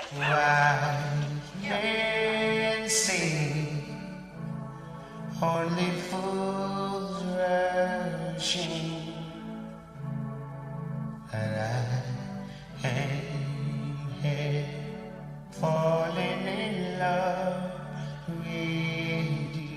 Wise men say only fools rushing, and I ain't here falling in love with you.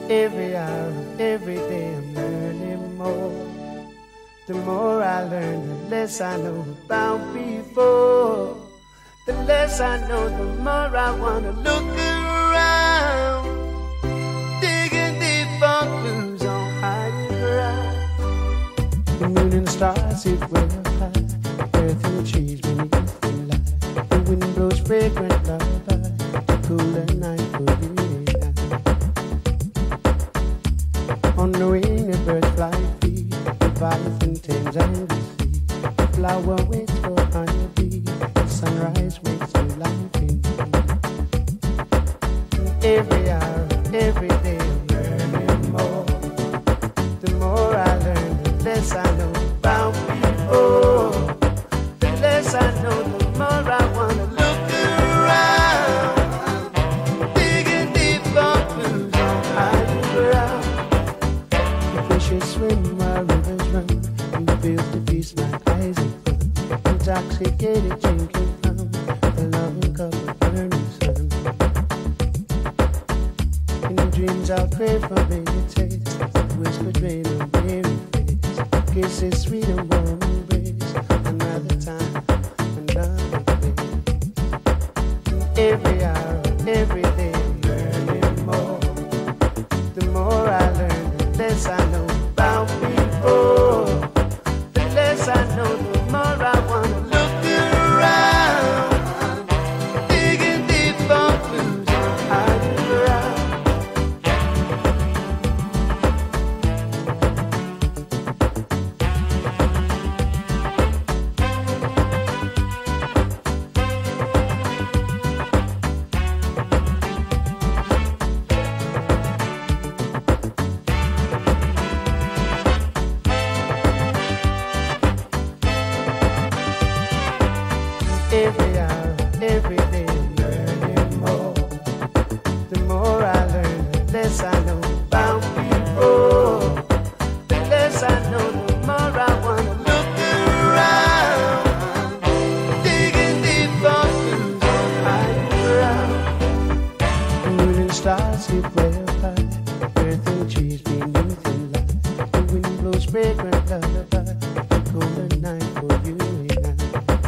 Every hour, every day I'm learning more. The more I learn, the less I know about before. The less I know, the more I wanna look around, digging deep for clues on higher ground. The moon and the stars sit way up high, earth and the trees beneath the light. The wind blows fragrant lullaby to cool the night for you and I. On the wing, the birds fly free, the bison tames and the sea. The flower waits for honeybee, the sunrise wakes new life in me. Every hour, every day I'm learning more. The more I learn, the less I know about before. The less I know, the more I wanna look around, digging deep for clues on higher ground. The fishes swim while rivers run, and fields to feast my eyes and fun. Intoxicated drinking from the loving cup of burning sun. In dreams I'll crave for baby taste, whispered rain on weary face, kisses sweet and warm embrace, another time, another day. Every hour, every day I'm learning more. The more I learn, the less I know about before. The less I know, the more I wanna look around, digging deep for clues on higher ground. Every hour, every day I'm learning more. The more I learn, the less I know about before. The less I know, the more I wanna look around, digging deep for clues on higher ground. The moon and stars sit way up high, earth and trees beneath the light. The wind blows fragrant lullaby, the cooler night for you and I.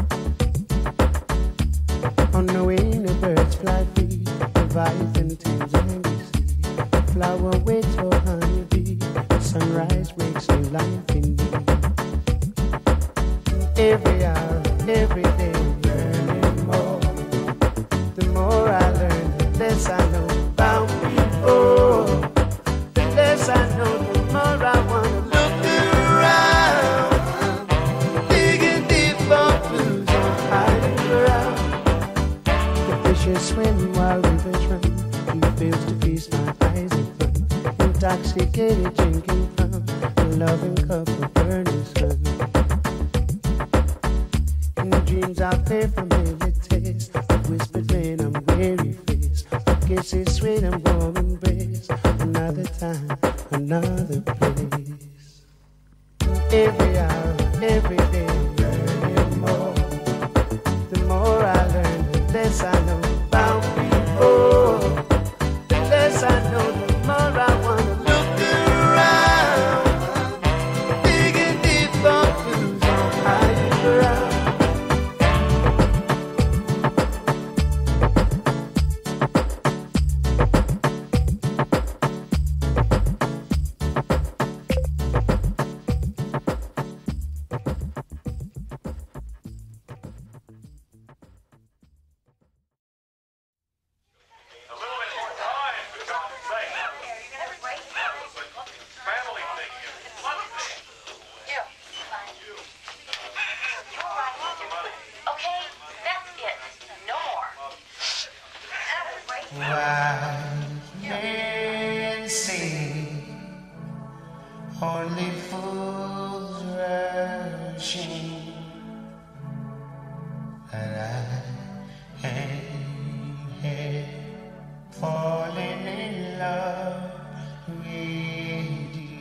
On the wing, the birds fly free, the bison tames and the sea. The flower waits for honeybee, the sunrise makes new life in me. Every hour, every day I'm learning more. The more I learn, the less I know about before. The less I know, the more I wanna look around, digging deep for clues on higher ground. Fishes swim while rivers run, through fields to feast my eyes and fun. Intoxicated drinking from a loving cup of burning sun. In dreams I'll pay familiar taste, of whispered rain on weary face, of kisses sweet and warm embrace, another time, another place. Every hour, every day I'm learning more. The more I learn, the less I know about before. The less I know, the more I wanna look around, digging deep for clues on higher ground. Wise men say only fools rushing, but I am here falling in love with you.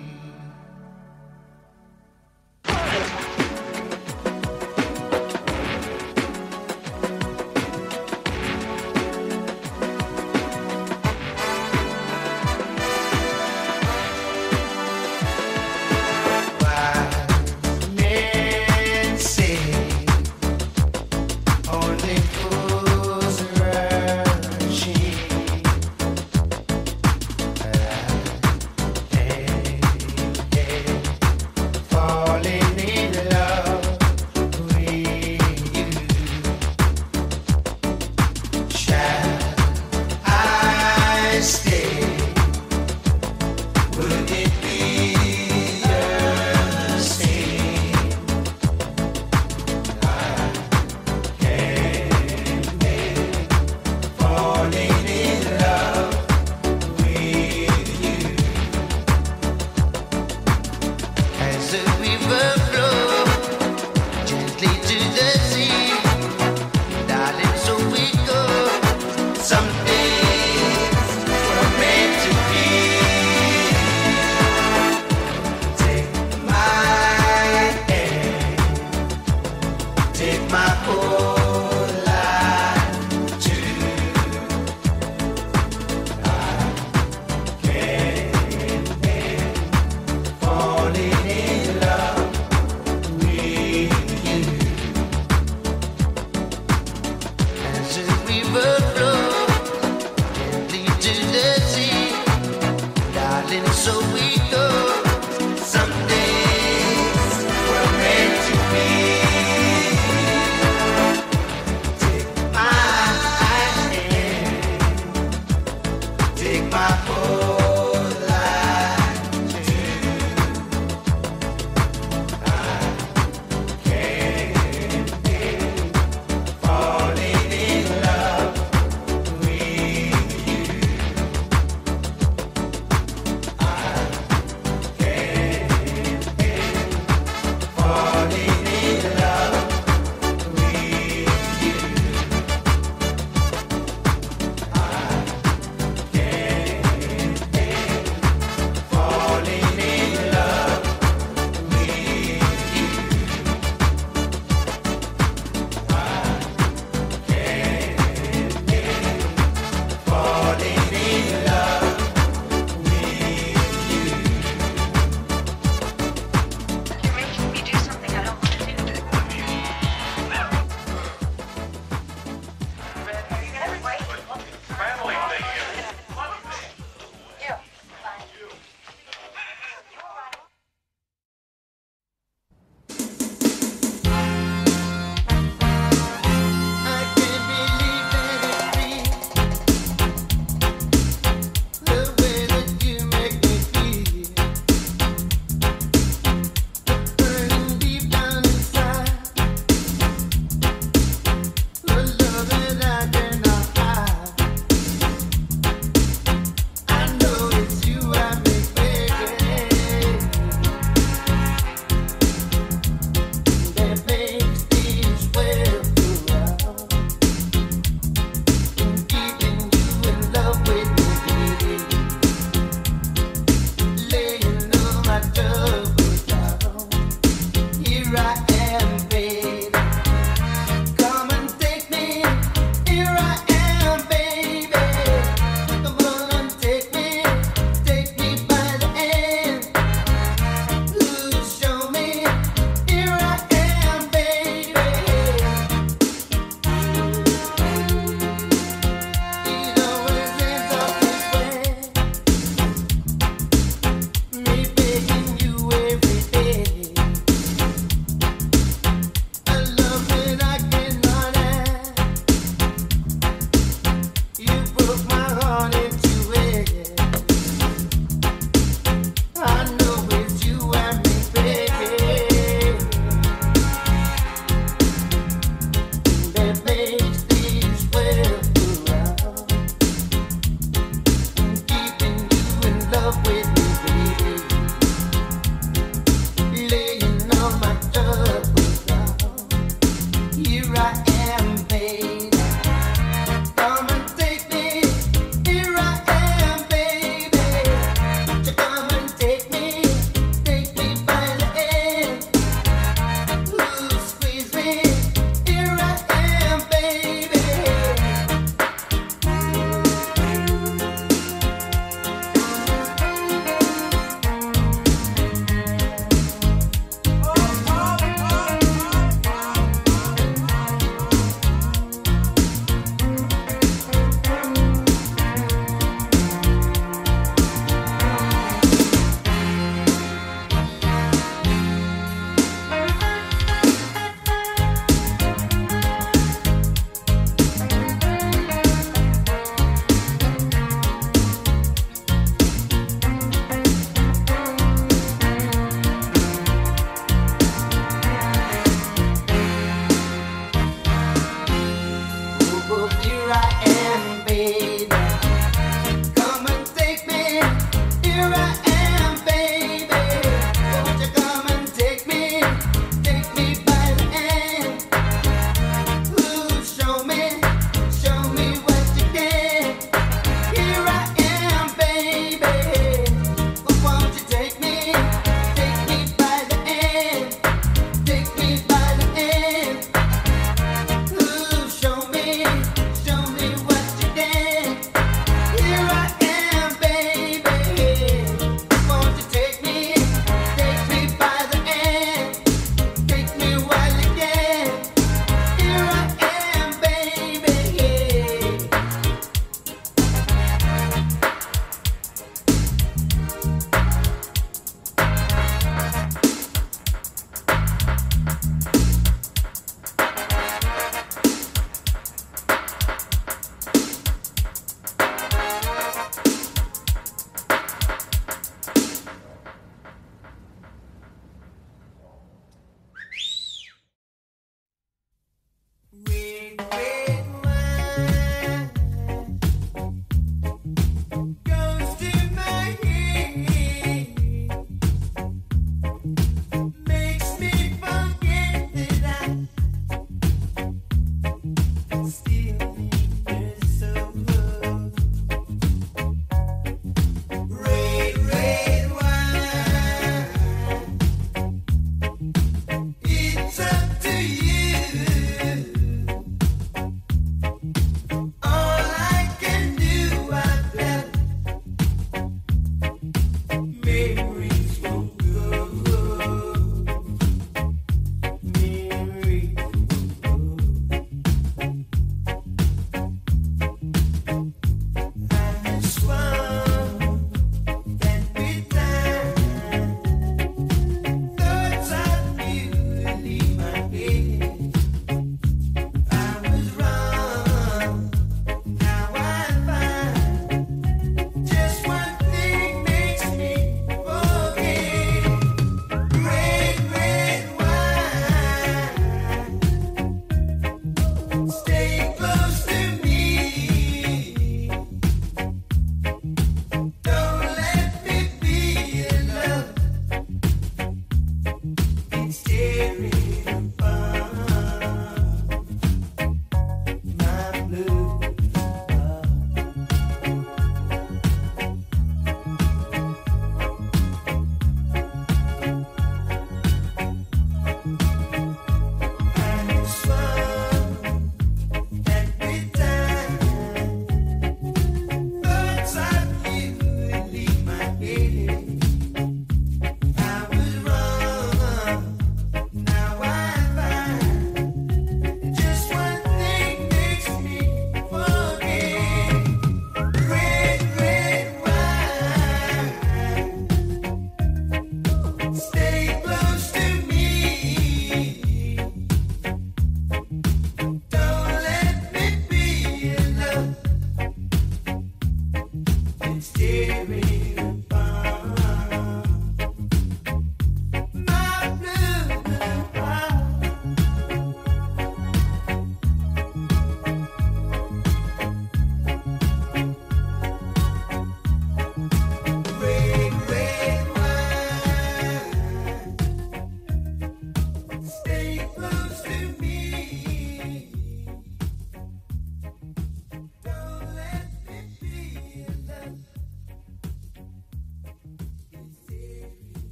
You're making me do something I don't want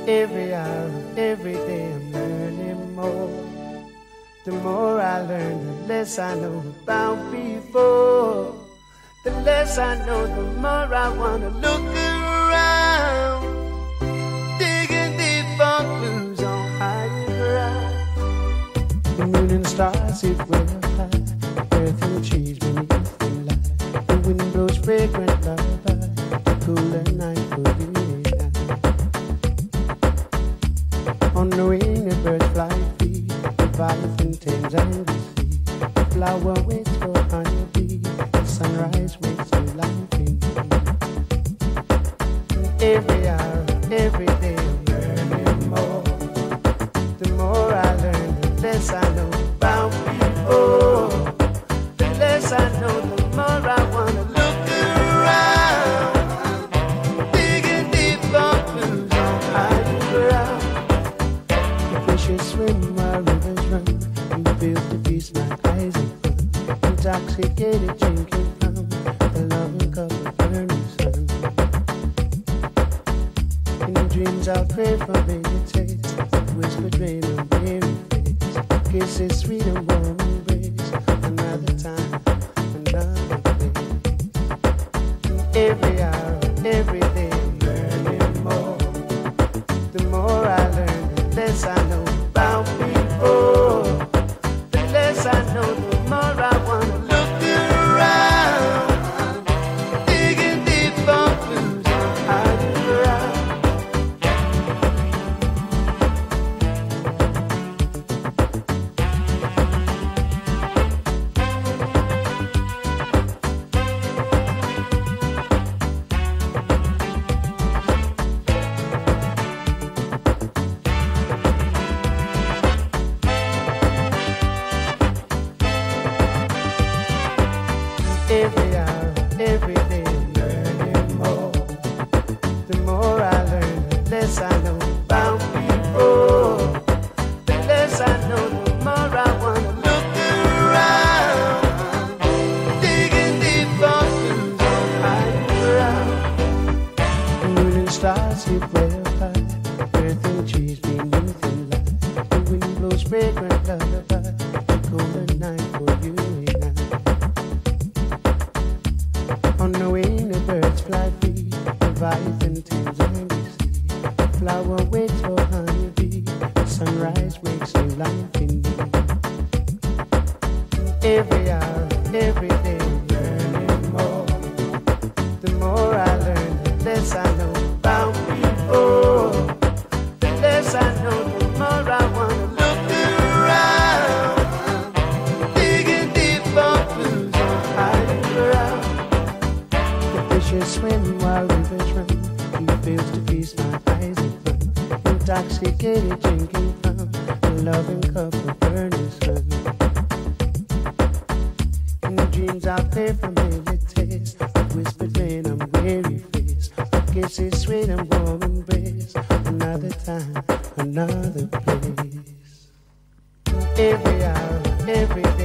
Every hour, every day I'm learning more. The more I learn, the less I know about before. The less I know, the more I wanna look around, digging deep for clues on higher ground. The moon and stars sit way up high, the earth and the trees beneath the light. The wind blows fragrant lullaby, the cooler night for you and I. On the wing, the birds fly free, the Leviathan tames and the sea. The flower waits for honeybee, the sunrise wakes new life in me. Every hour, every day I'm learning more. The more I learn, the less I know about before. The less I know, the more I wanna look around, digging deep for clues on higher ground. The fishes swim while rivers run, and feels the peace like eyes and fun. Intoxicated drinking from the loving cup of burning sun. In dreams I'll pray for baby taste, whispered rain on weary face, kisses sweet and warm embrace, another time, another place. Every hour, every day I'm learning more. The more I learn, the less I know about before. The less I know, the more I wanna look around, digging deep for clues on higher ground. Every hour, every day I'm learning more. The more I learn, the less I know about before. The less I know, the more I wanna look around, digging deep for clues on higher ground. The moon and stars sit way up high, earth and trees beneath the light. The wind blows fragrant lullaby, the colder night for you and I. On the wing, the birds fly free, the Leviathan tames and the sea. The flower waits for honeybee, the sunrise wakes new life in me. Every hour, every day I'm learning more. The more I learn, the less I know about before. The less I know, the more I wanna look around, digging deep for clues on higher ground. Fishes swim while rivers run, he feels to feast my eyes in fun. Intoxicated drinking from a loving cup of burning sun. In dreams I pray for meditate, whispered rain on weary face, kisses sweet and warm embrace, another time, another place. Every hour, every